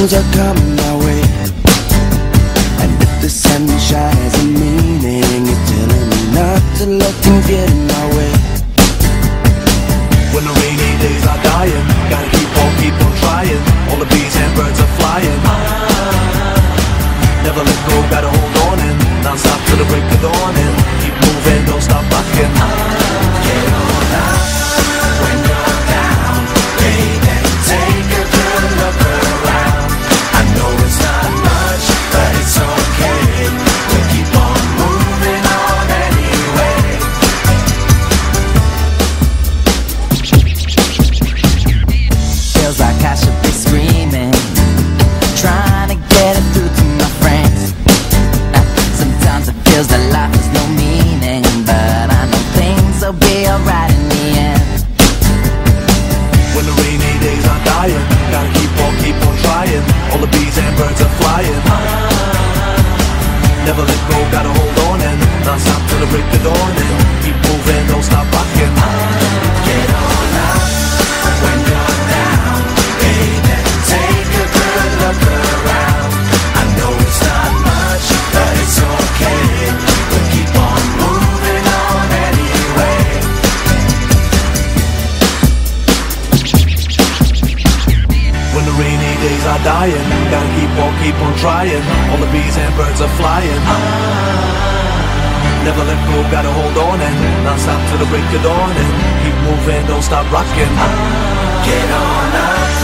clouds are coming my way, and if the sunshine has a meaning, it's telling me not to let them get in my way. When the rainy days are dying, gotta keep on trying. All the bees and birds are flying. Never let go, gotta hold on and non-stop till the break of dawn and keep moving, don't stop rocking. Get on up when you're down, baby, take a good look around. I know it's not much, but it's okay. We'll keep on moving on anyway. Feels like I should be screaming, trying to get it through to my friends. Sometimes it feels that life has no meaning, but I know things will be alright in the end. When the rainy days are dying, gotta keep on trying. All the bees and birds are flying. Never let go, gotta hold on and non-stop till the break of dawn and keep moving, don't stop rocking. Get on up when you're down, baby, take a good look around. I know it's not much, but it's okay. We'll keep on moving on anyway. When the rainy days are dying, gotta keep on trying. All the bees and birds are flying. Never let go, gotta hold on and non-stop till the break of dawn and keep moving, don't stop rocking. Get on up